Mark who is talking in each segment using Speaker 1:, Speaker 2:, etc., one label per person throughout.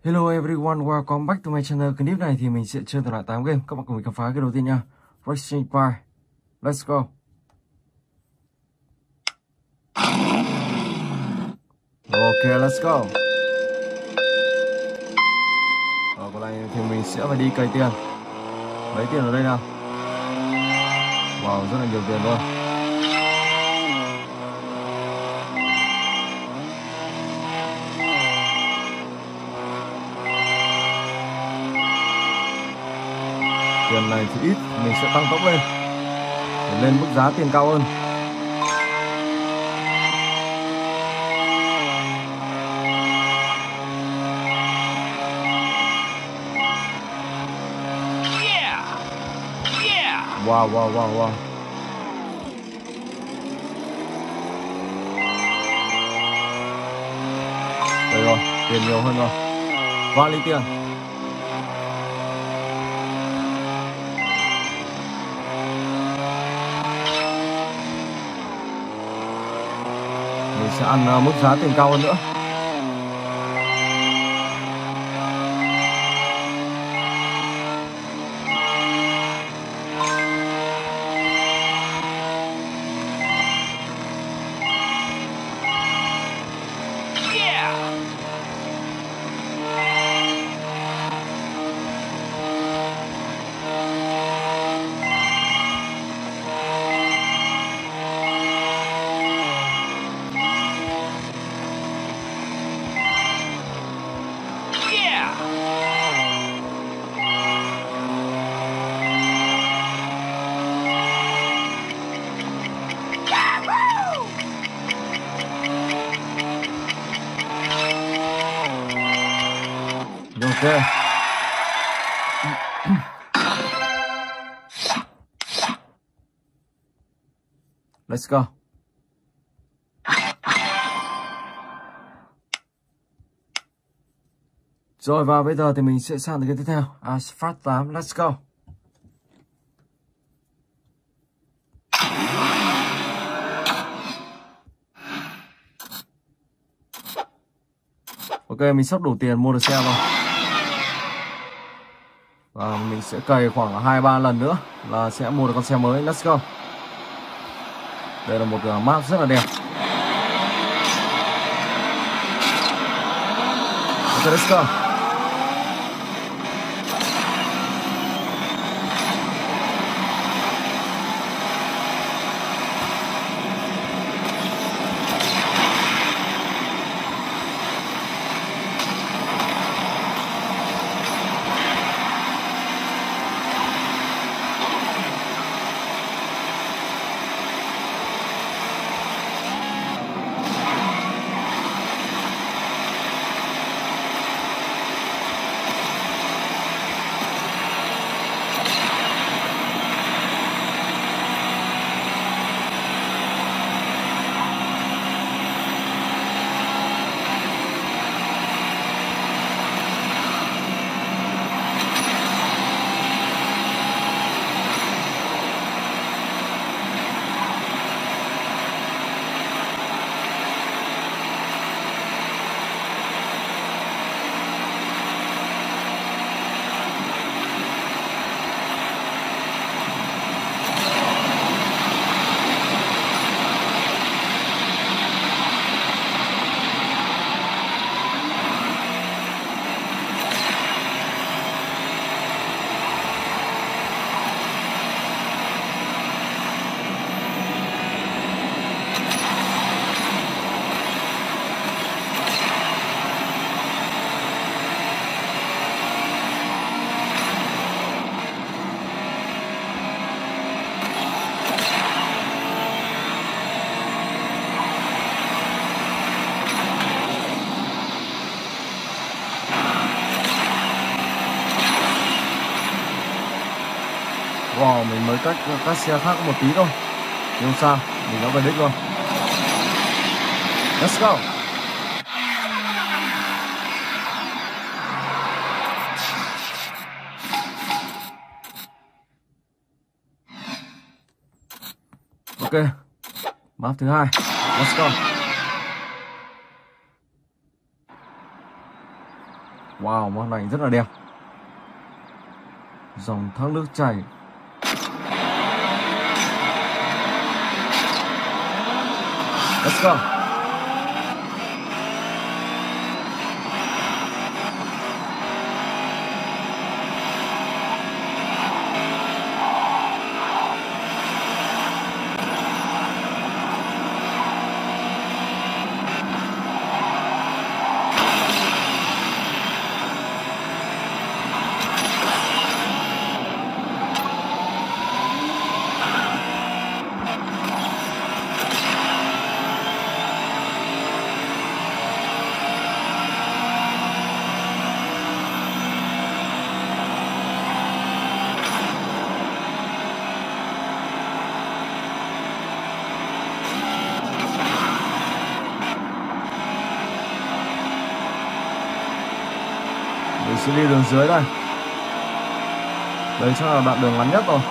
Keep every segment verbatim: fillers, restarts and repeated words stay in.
Speaker 1: Hello everyone, welcome back to my channel. Clip này thì mình sẽ chơi thử lại tám game. Các bạn cùng mình khám phá cái đầu tiên nha. Racing Bar. Let's go. Ok, let's go. Ở còn này thì mình sẽ phải đi cày tiền. Lấy tiền ở đây nào. Wow, rất là nhiều tiền luôn. Tiền này thì ít, mình sẽ tăng tốc lên để lên mức giá tiền cao hơn. Wow, wow, wow, wow. Đây rồi, tiền nhiều hơn rồi. Qua lấy tiền. Mình sẽ ăn mức giá tiền cao hơn nữa. Ok. Let's go. Rồi và bây giờ thì mình sẽ sang tới cái tiếp theo. Asphalt tám. Let's go. Ok, mình sắp đủ tiền mua được xe rồi. Và mình sẽ cày khoảng hai ba lần nữa là sẽ mua được con xe mới. Let's go. Đây là một map rất là đẹp. Ok, let's go. Wow, mình mới cách các xe khác một tí thôi. Nhưng không sao, mình đã về đích rồi. Let's go. Ok, map thứ hai. Let's go. Wow, món này rất là đẹp. Dòng thác nước chảy. Let's go. Mình sẽ đi đường dưới đây. Đây chắc là đoạn đường ngắn nhất rồi.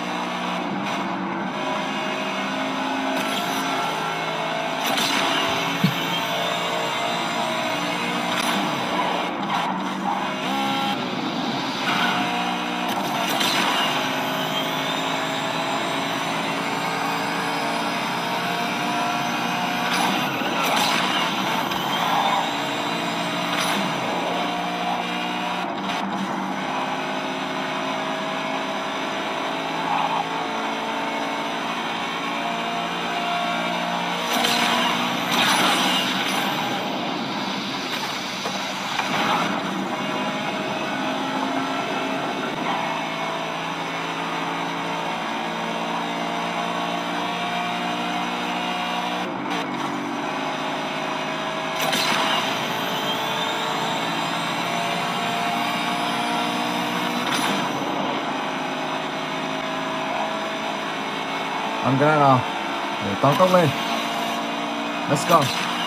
Speaker 1: Ăn cái này nào để tăng tốc lên. Let's go.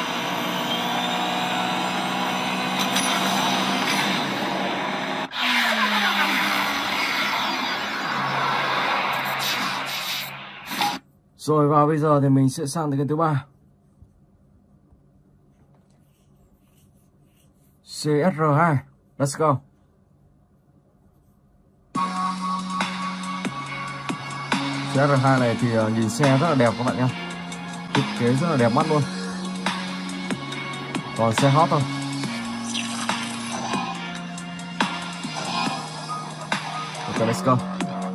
Speaker 1: Rồi và bây giờ thì mình sẽ sang tới cái thứ ba. xê ét rờ hai. Let's go. xê ét rờ hai này thì uh, nhìn xe rất là đẹp các bạn nhé. Thiết kế rất là đẹp mắt luôn. Còn xe hot thôi. Ok, let's go.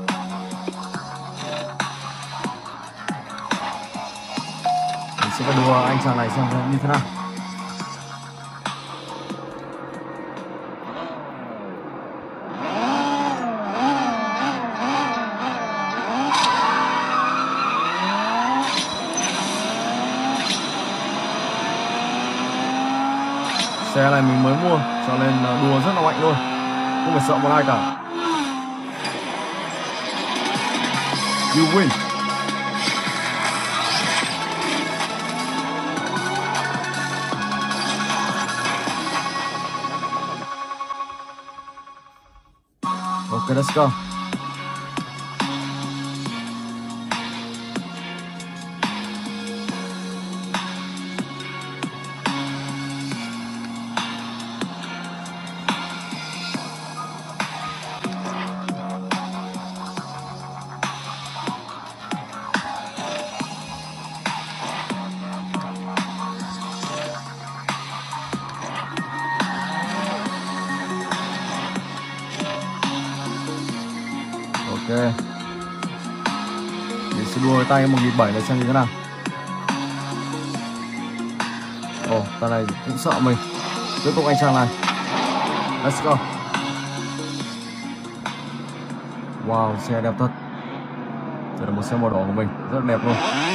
Speaker 1: Mình sẽ đua anh chàng này xem như thế nào. Xe này mình mới mua cho nên đua rất là mạnh luôn, không phải sợ một ai cả. You win. Ok, let's go. Ok, mình sẽ đua tay một nghìn bảy trăm này xem như thế nào. Ồ, oh, tay này cũng sợ mình. Tiếp tục anh chàng này. Let's go. Wow, xe đẹp thật. Đây là một xe màu đỏ của mình, rất là đẹp luôn.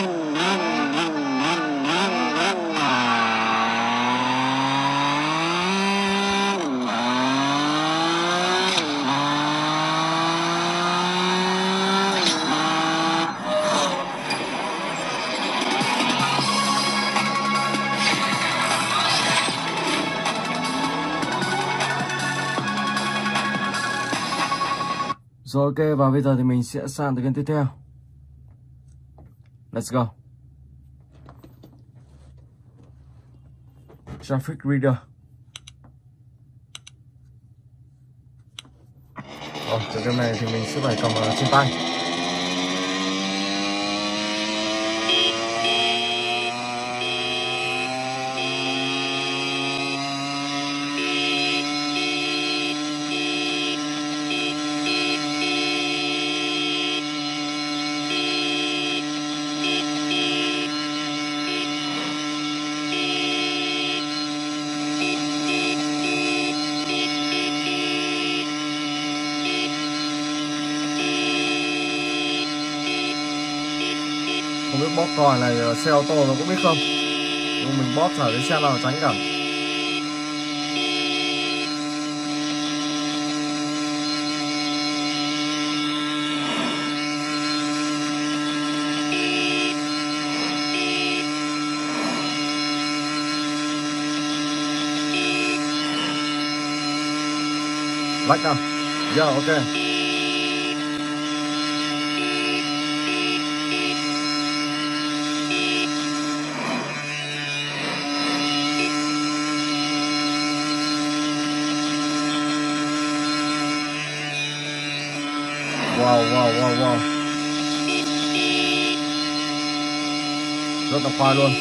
Speaker 1: Rồi ok, và bây giờ thì mình sẽ sang tới kênh tiếp theo. Let's go. Traffic Reader. Rồi, trận game này thì mình sẽ phải cầm uh, trên tay. Không biết bóp còi này xe ô tô nó cũng biết không, nhưng mình bóp chả thấy xe nào tránh cả. Lách nào, giờ yeah, ok. Wow, wow, wow, wow. Rất là khoai luôn.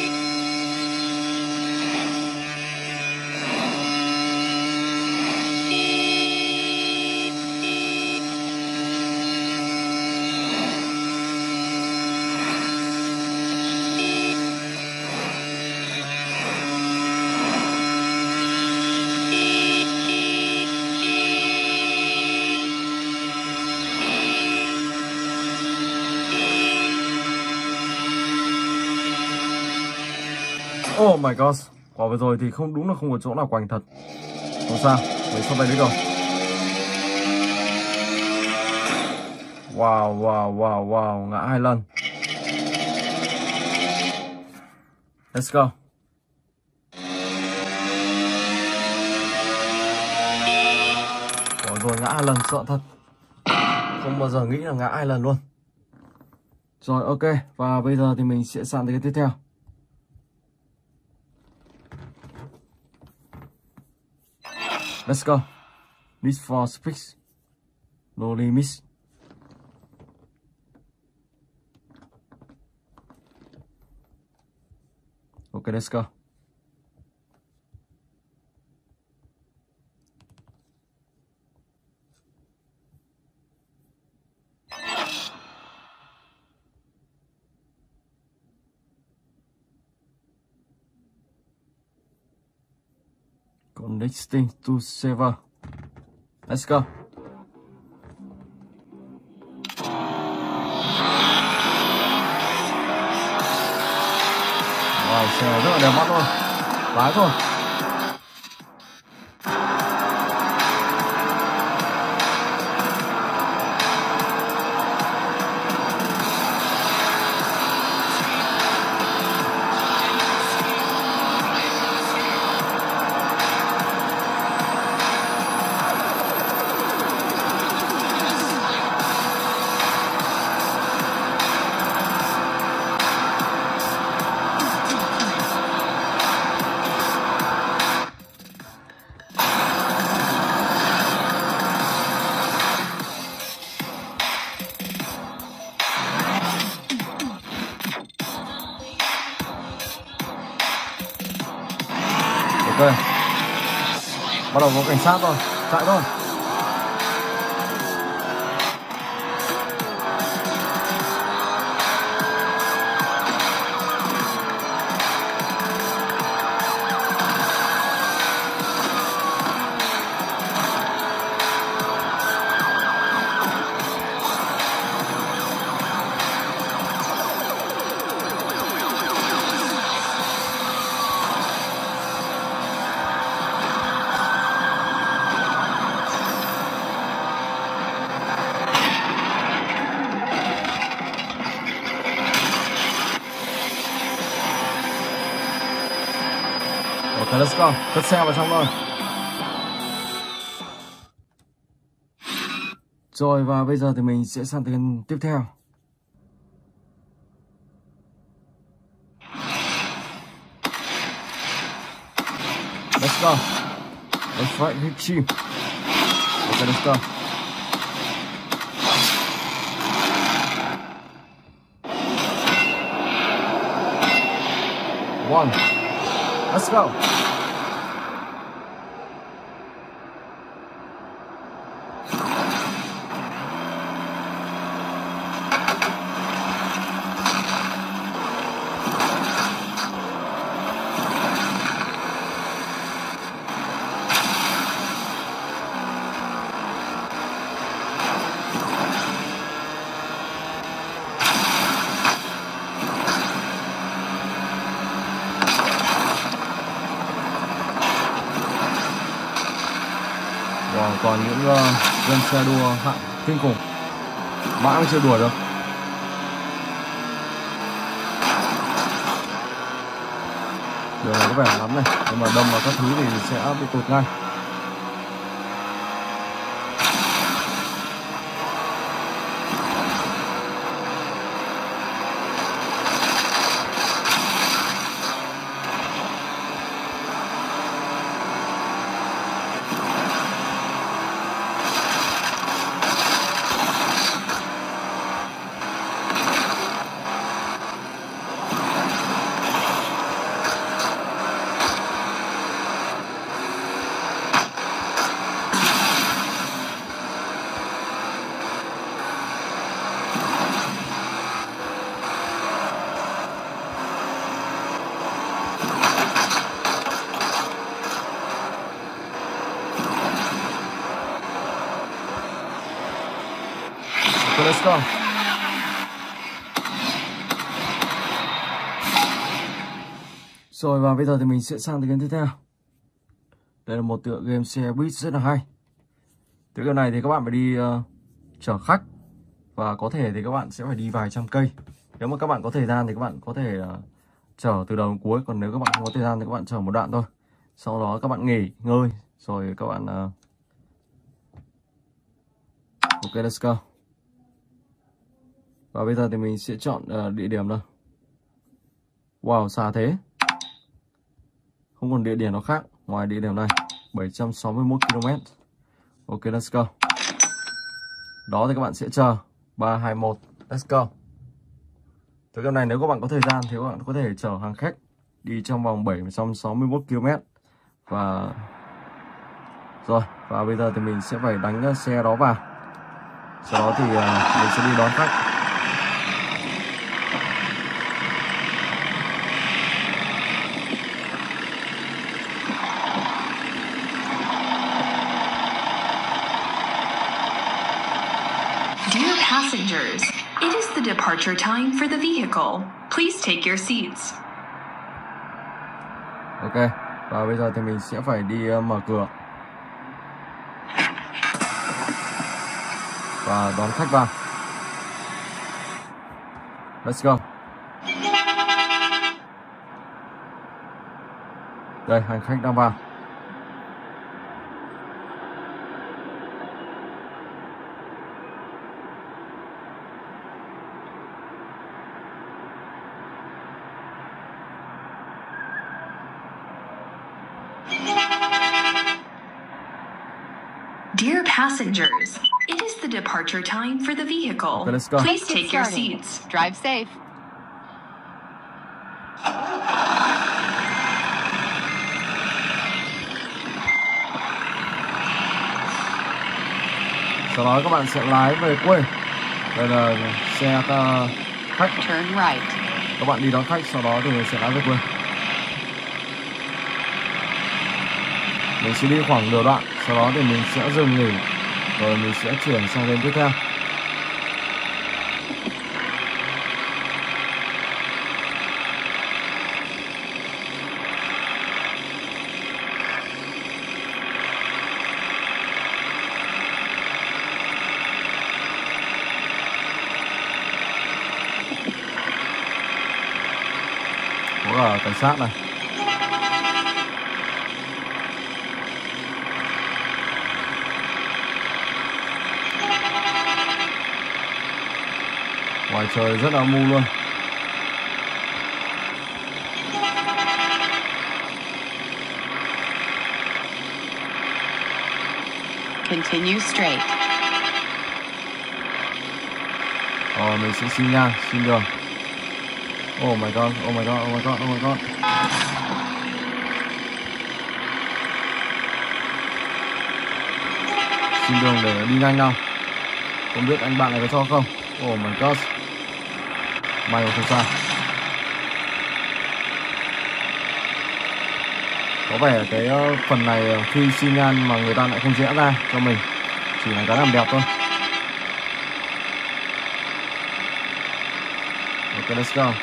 Speaker 1: Oh my god, quả vừa rồi thì không, đúng là không có chỗ nào quành thật. Không sao, mình sắp về đấy rồi. Wow, wow, wow, wow, ngã hai lần. Let's go. Quả rồi ngã hai lần, sợ thật. Không bao giờ nghĩ là ngã hai lần luôn. Rồi, ok, và bây giờ thì mình sẽ sang tới cái tiếp theo. Let's go. Need for Speed. No limits. Okay, let's go. Connecting to server. Let's go. Wow, xe rất là đẹp mắt luôn. Lái thôi. Ok, bắt đầu có cảnh sát rồi, chạy thôi. Ok, let's go. Cất xe vào trong thôi. Rồi, và bây giờ thì mình sẽ sang tên tiếp theo. Let's go. Let's fight hit team. Ok, let's go. one. Let's go. Wow, còn những uh, dân xe đua hạng kinh khủng mãi mới chưa đuổi được. Đường này có vẻ lắm này, nhưng mà đâm vào các thứ thì sẽ bị tụt ngay. Let's go. Rồi và bây giờ thì mình sẽ sang tới game tiếp theo. Đây là một tựa game xe buýt rất là hay. Tựa game này thì các bạn phải đi uh, chở khách. Và có thể thì các bạn sẽ phải đi vài trăm cây. Nếu mà các bạn có thời gian thì các bạn có thể uh, chở từ đầu đến cuối. Còn nếu các bạn không có thời gian thì các bạn chở một đoạn thôi. Sau đó các bạn nghỉ, ngơi. Rồi các bạn... Uh... Ok, let's go. Và bây giờ thì mình sẽ chọn uh, địa điểm đâu. Wow, xa thế. Không còn địa điểm nào khác ngoài địa điểm này. bảy trăm sáu mươi mốt ki lô mét. Ok, let's go. Đó thì các bạn sẽ chờ. Ba, hai, một, let's go. Từ cái này nếu các bạn có thời gian thì các bạn có thể chở hàng khách đi trong vòng bảy trăm sáu mươi mốt ki lô mét. Và... Rồi, và bây giờ thì mình sẽ phải đánh xe đó vào. Sau đó thì uh, mình sẽ đi đón khách.
Speaker 2: Dear passengers, it is the departure time for the vehicle. Please take your seats.
Speaker 1: Ok, và bây giờ thì mình sẽ phải đi uh, mở cửa và đón khách vào. Let's go. Đây, hành khách đang vào.
Speaker 2: Dear passengers, it is the departure time for the vehicle.
Speaker 1: Okay, let's go.
Speaker 2: Please take your seats.
Speaker 3: Drive safe.
Speaker 1: Sau đó các bạn sẽ lái về quê. Đây là xe uh, khách.
Speaker 3: Turn right.
Speaker 1: Các bạn đi đón khách, sau đó thì mình sẽ lái về quê. Mình sẽ đi khoảng nửa đoạn, sau đó thì mình sẽ dừng nghỉ. Rồi mình sẽ chuyển sang game tiếp theo. Có cả cảnh sát này. Ngoài trời rất là mù luôn.
Speaker 3: Continue straight.
Speaker 1: Rồi mình sẽ xin ngang, xin đường. Oh my god, oh my god, oh my god, oh my god. Xin đường để đi nhanh nào. Không biết anh bạn này có cho không? Oh my god. May mà không sao. Có vẻ cái phần này khi xi nhan mà người ta lại không rẽ ra cho mình, chỉ là cái làm đẹp thôi. Ok, let's go.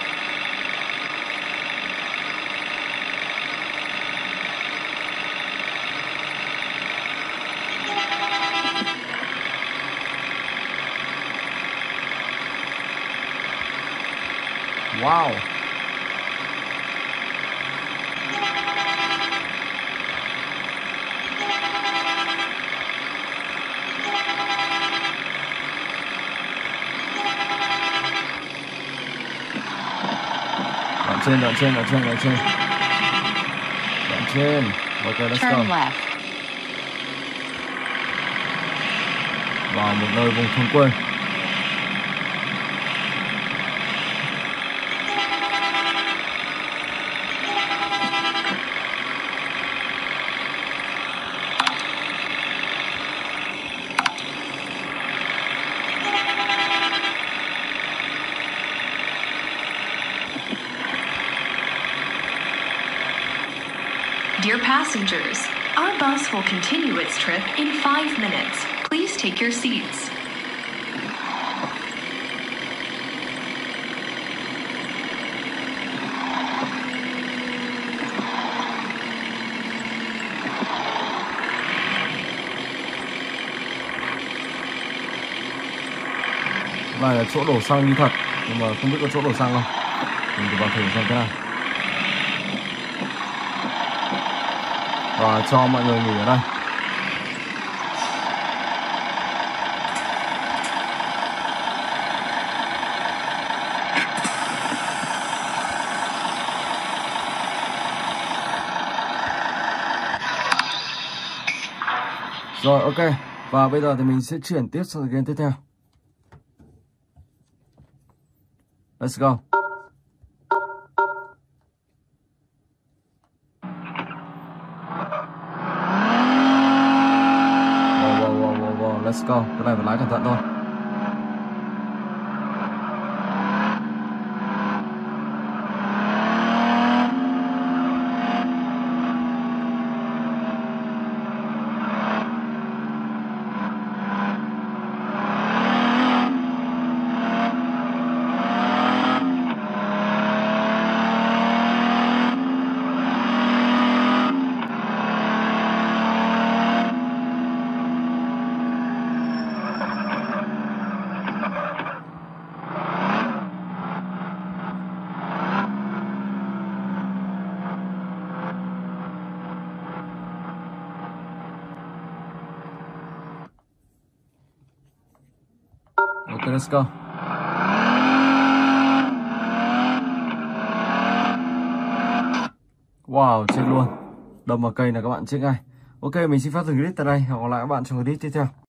Speaker 1: Wow. Đoạn trên, đoạn trên, đoạn trên, đoạn trên. Đoạn trên. Ok, let's
Speaker 3: Turn
Speaker 1: go.
Speaker 3: left.
Speaker 1: Vào một nơi vùng thôn quê.
Speaker 2: Dear passengers, our bus will continue its trip in five minutes. Please take your seats.
Speaker 1: Này là chỗ đổ xăng như thật, nhưng mà không biết có chỗ đổ xăng không. Mình thử vào thử xem thế nào. Và cho mọi người nghỉ ở đây. Rồi, ok. Và bây giờ thì mình sẽ chuyển tiếp sang game tiếp theo. Let's go. Wow, wow, wow, wow, wow. Let's go. Cái này phải lái cẩn thận thôi. Ok, let's go. Wow, chết luôn. Đâm vào cây là các bạn chết ngay. Ok, mình xin phép dừng clip tại đây. Hẹn gặp lại các bạn trong clip tiếp theo.